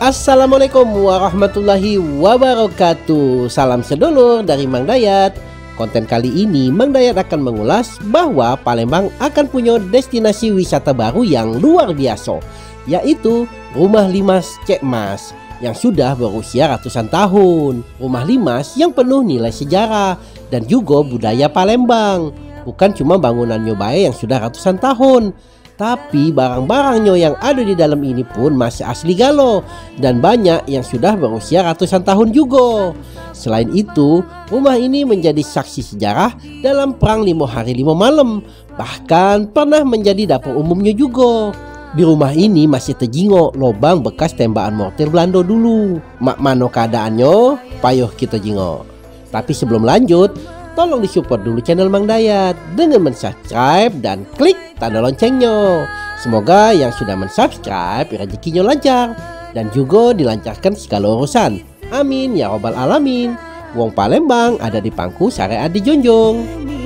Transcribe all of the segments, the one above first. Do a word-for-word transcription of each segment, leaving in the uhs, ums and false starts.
Assalamualaikum warahmatullahi wabarakatuh. Salam sedulur dari Mang Dayat. Konten kali ini Mang Dayat akan mengulas bahwa Palembang akan punya destinasi wisata baru yang luar biasa, yaitu Rumah Limas Cek Mas yang sudah berusia ratusan tahun. Rumah Limas yang penuh nilai sejarah dan juga budaya Palembang. Bukan cuma bangunannya baik yang sudah ratusan tahun, tapi barang-barangnya yang ada di dalam ini pun masih asli galo dan banyak yang sudah berusia ratusan tahun juga. Selain itu, rumah ini menjadi saksi sejarah dalam perang lima hari lima malam. Bahkan pernah menjadi dapur umumnya juga. Di rumah ini masih terjingok lubang bekas tembakan mortir Belanda dulu. Mak mano keadaannya, payuh kita jingok. Tapi sebelum lanjut, tolong disupport dulu channel Mang Dayat dengan mensubscribe dan klik tanda loncengnya. Semoga yang sudah mensubscribe rezekinya lancar dan juga dilancarkan segala urusan. Amin ya robbal alamin. Wong Palembang ada di pangku syariat di Jonjong.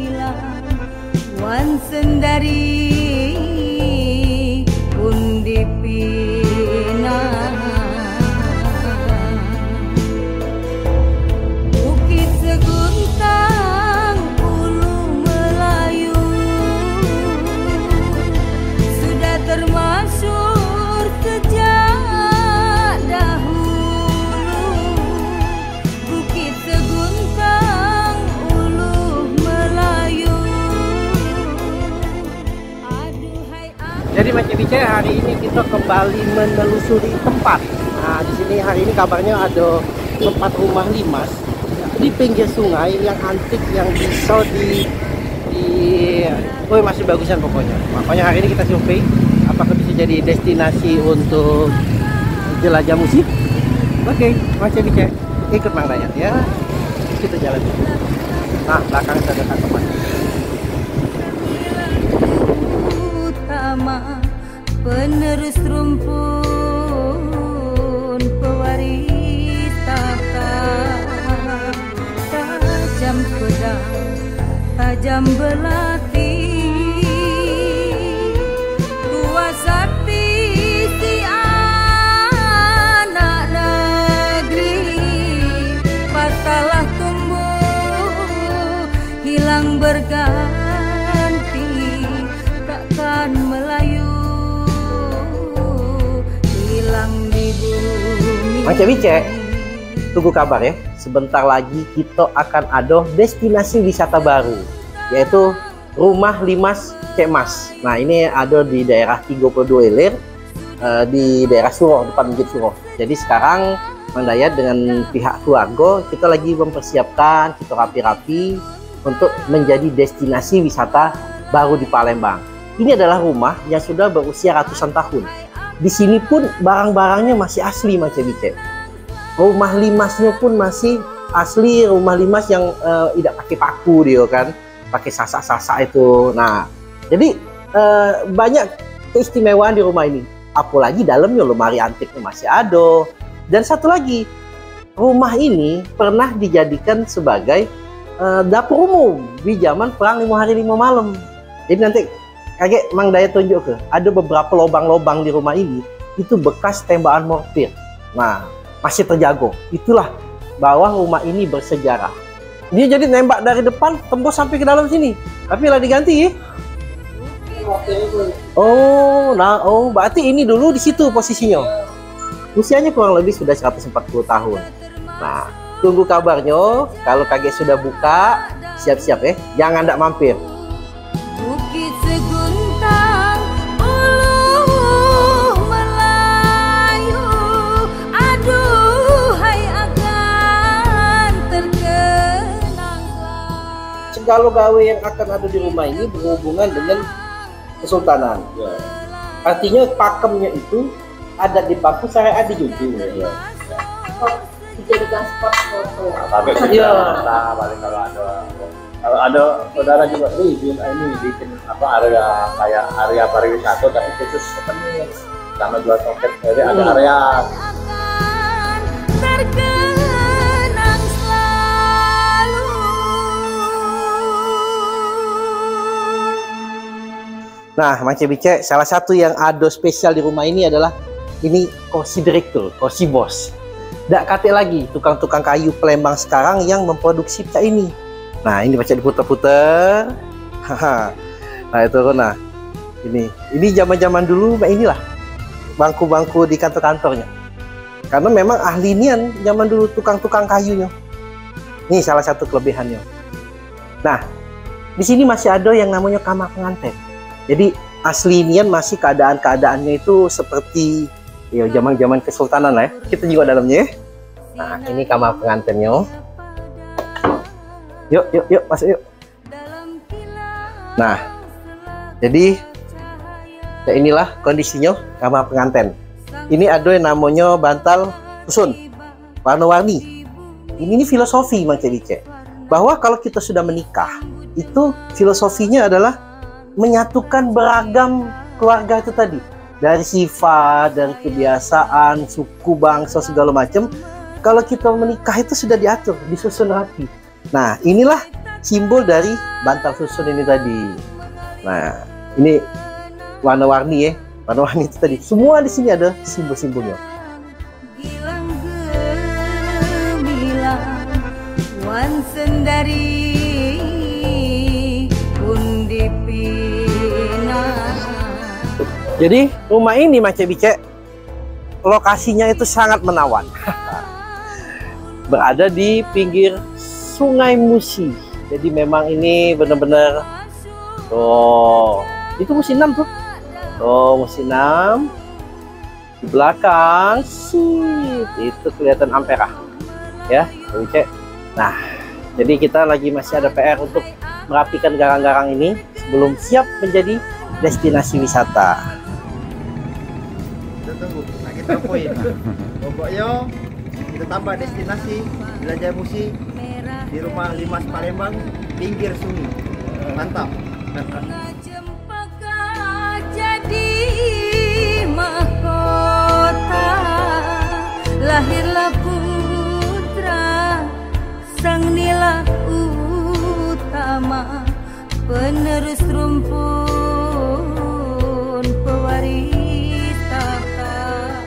Wan sendari undi pina Bukit Seguntang Ulu Melayu sudah termasyhur sejak dahulu. Bukit Seguntang Ulu Melayu. Aduhai aku. Jadi Macam Bicara, hari ini kita kembali menelusuri tempat. Nah, di sini hari ini kabarnya ada tempat rumah limas di pinggir sungai yang antik, yang bisa di di oh masih bagusan pokoknya. Makanya hari ini kita survei apakah bisa jadi destinasi untuk jelajah musik. Oke, Macam Bicara, ikut Mang Dayat ya. Kita jalan. Nah, belakang saya dekat tempat. Penerus rumpun, pewaris tahta, tajam pedang, tajam belati, tua sakti si anak negeri, patalah tumbuh, hilang berganti, takkan Melayu. Macam Bicara, tunggu kabar ya. Sebentar lagi kita akan ada destinasi wisata baru, yaitu Rumah Limas Cek Mas. Nah, ini ada di daerah tiga puluh dua Ilir, uh, di daerah Suroh, depan Masjid Suroh. Jadi sekarang Mang Dayat dengan pihak keluarga kita lagi mempersiapkan, kita rapi-rapi untuk menjadi destinasi wisata baru di Palembang. Ini adalah rumah yang sudah berusia ratusan tahun. Di sini pun barang-barangnya masih asli Macam Bicara. Rumah limasnya pun masih asli, rumah limas yang uh, tidak pakai paku dia kan, pakai sasak-sasak itu. Nah, jadi uh, banyak keistimewaan di rumah ini. Apalagi dalamnya lemari antiknya masih ada. Dan satu lagi, rumah ini pernah dijadikan sebagai uh, dapur umum di zaman perang lima hari lima malam. Jadi nanti kayak Mang Dayat tunjuk ke, ada beberapa lubang-lubang di rumah ini, itu bekas tembakan mortir. Nah, masih terjaga. Itulah bahwa rumah ini bersejarah. Dia jadi nembak dari depan, tembus sampai ke dalam sini. Tapi lah diganti ya. Oh, nah, oh, berarti ini dulu di situ posisinya. Usianya kurang lebih sudah seratus empat puluh tahun. Nah, tunggu kabarnya. Kalau kaget sudah buka, siap-siap ya. Jangan ndak mampir. Bukit Seguntang Ulu Melayu, aduhai akan terkenang. Segala gawe yang akan ada di rumah ini berhubungan dengan kesultanan. Ya. Artinya pakemnya itu ada di pangku syariat di Jonjong. Ya. Dijadikan spot foto. Tapi Iya. nah, paling kalau ada kalau ada saudara juga nih bikin ini bikin apa area kayak area pariwisata tapi khusus souvenir sama jual toket, jadi ada Hmm. area Akan terkenang selalu. Nah, Macam Bicara, salah satu yang ada spesial di rumah ini adalah ini kursi direktur, kursi bos. Nggak kate lagi tukang-tukang kayu Palembang sekarang yang memproduksi pecah ini. Nah ini baca diputer-puter. Nah itu nah ini ini zaman-zaman dulu inilah bangku-bangku di kantor-kantornya. Karena memang ahli nian zaman dulu tukang-tukang kayunya. Ini salah satu kelebihannya. Nah di sini masih ada yang namanya kamar pengantin. Jadi asli nian masih keadaan-keadaannya itu seperti ya zaman-zaman kesultanan lah ya. Kita juga dalamnya ya. Nah ini kamar pengantinnya. Yuk yuk yuk masuk yuk. Nah jadi ya inilah kondisinya kamar pengantin. Ini ada yang namanya bantal susun warna-warni. Ini, ini filosofi Mang Cebice, bahwa kalau kita sudah menikah itu filosofinya adalah menyatukan beragam keluarga itu tadi. Dari sifat, dari kebiasaan, suku, bangsa, segala macam. Kalau kita menikah itu sudah diatur, disusun rapi. Nah, inilah simbol dari bantal susun ini tadi. Nah, ini warna-warni ya, warna-warni itu tadi. Semua di sini ada simbol-simbolnya. Gilang gemilang wan sendari undi pina. Jadi rumah ini Mang Cebice lokasinya itu sangat menawan. Berada di pinggir Sungai Musi. Jadi memang ini benar-benar oh itu Musi enam tuh. Oh Musi enam di belakang sih itu kelihatan Ampera ya Cebice. Nah jadi kita lagi masih ada P R untuk merapikan garang-garang ini sebelum siap menjadi destinasi wisata. Tunggu, nah kita poin. Pokoknya kita tambah destinasi Jelajah Musi di rumah Limas Palembang pinggir sungai. Mantap. Cempaka jadi mahkota, lahirlah putra sang nila utama, penerus rumpun pewaris tahta.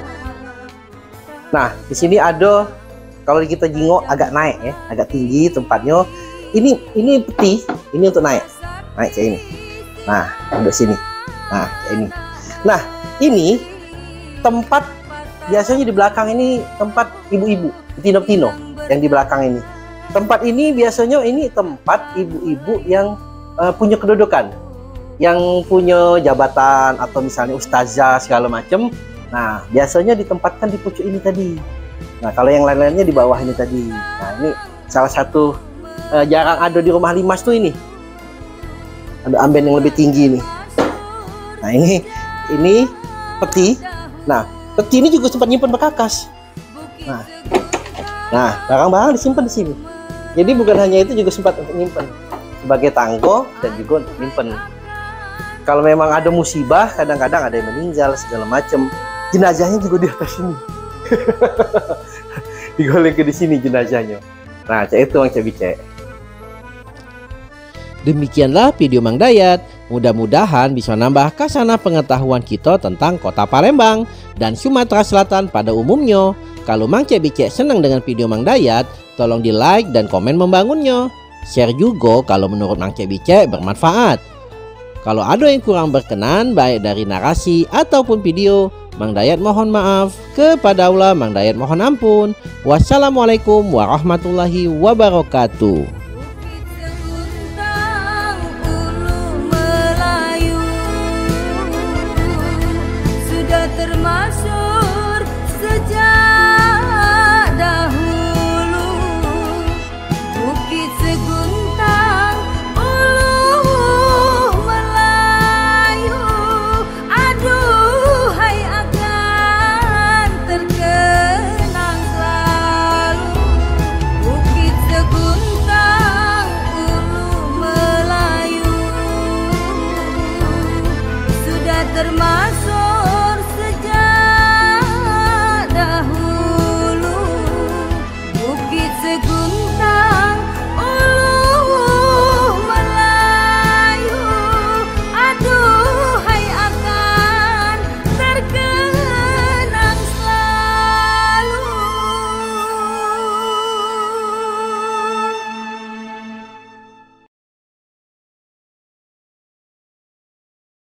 Nah, di sini ada kalau kita jingok agak naik ya, agak tinggi tempatnya. Ini ini peti, ini untuk naik. Naik kayak ini. Nah, duduk sini. Nah, kayak ini. Nah, ini tempat biasanya di belakang ini tempat ibu-ibu, tino-tino yang di belakang ini. Tempat ini biasanya ini tempat ibu-ibu yang uh, punya kedudukan, yang punya jabatan atau misalnya ustazah segala macam. Nah, biasanya ditempatkan di pucuk ini tadi. Nah, kalau yang lain-lainnya di bawah ini tadi. Nah, ini salah satu uh, jarang ada di rumah Limas tuh ini. Ada amben yang lebih tinggi nih. Nah, ini ini peti. Nah, peti ini juga sempat nyimpan bekakas. Nah, nah barang-barang disimpan di sini. Jadi bukan hanya itu, juga sempat untuk nyimpan sebagai tanggo dan juga untuk nyimpan. Kalau memang ada musibah, kadang-kadang ada yang meninggal segala macam, jenazahnya juga di atas sini. Digoleng ke di sini jenazahnya. Nah, cek itu Mang Cebice. Demikianlah video Mang Dayat. Mudah-mudahan bisa nambah kasana pengetahuan kita tentang kota Palembang dan Sumatera Selatan pada umumnya. Kalau Mang Cebice senang dengan video Mang Dayat, tolong di like dan komen membangunnya. Share juga kalau menurut Mang Cebice bermanfaat. Kalau ada yang kurang berkenan baik dari narasi ataupun video, Mang Dayat mohon maaf. Kepada Allah Mang Dayat mohon ampun. Wassalamualaikum warahmatullahi wabarakatuh.